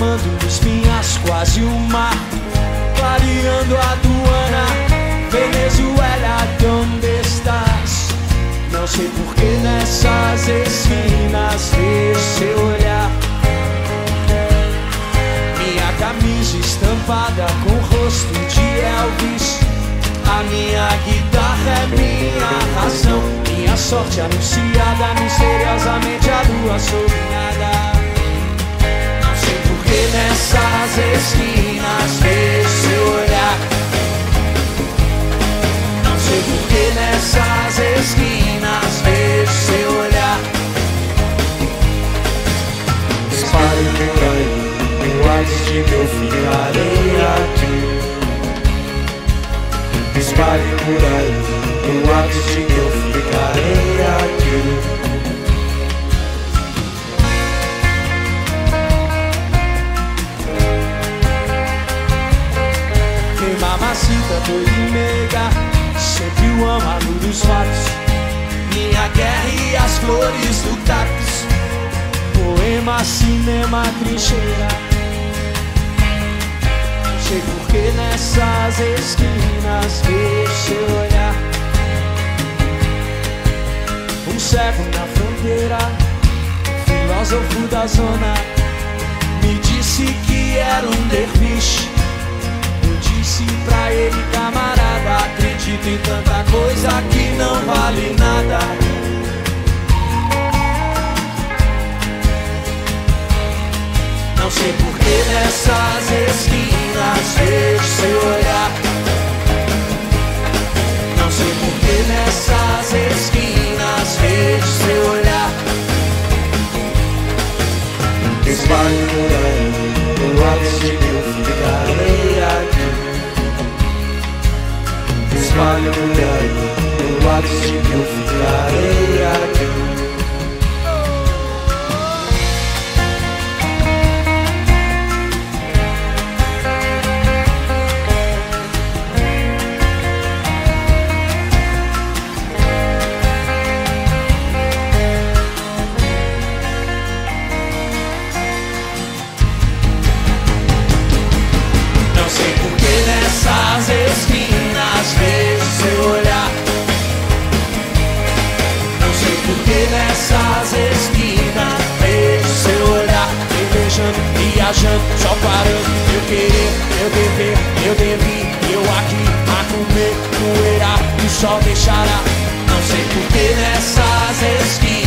derramando nos pinhas quase o mar, clareando a aduana. Venezuela, ¿dónde estás? Não sei por que nessas esquinas vejo seu olhar. Minha camisa estampada com o rosto de Elvis. A minha guitarra é minha razão, minha sorte anunciada misteriosamente a lua sobre nada. Não sei por que nessas esquinas vejo seu olhar. Não sei por que nessas esquinas vejo seu olhar. Espalhe por aí, o antes de que eu ficarei aqui. Espalhe por aí, o antes de que eu ficarei aqui. Quem mamacita, doida e meiga, sempre o amado dos fatos. Minha guerra e as flores do cactus. Poema, cinema, trincheira. Sei porque nessas esquinas vejo seu olhar. Um cego na fronteira, filósofo da zona, me disse que era um derviche. Eu disse pra ele, camarada, acredito em tanta coisa que não vale nada. Não sei por que nessas esquinas vejo seu olhar. Não sei por que nessas esquinas vejo seu olhar. Espalhe por aí, o antes de que eu ficarei aqui. Espalhe por aí, o antes de que eu ficarei aqui. Nessas esquinas vejo seu olhar. Não sei por que nessas esquinas vejo seu olhar. Pelejando, viajando, só parando. Eu querer, eu dever, eu devi. Eu aqui a comer poeira, o sol deixará. Não sei por que nessas esquinas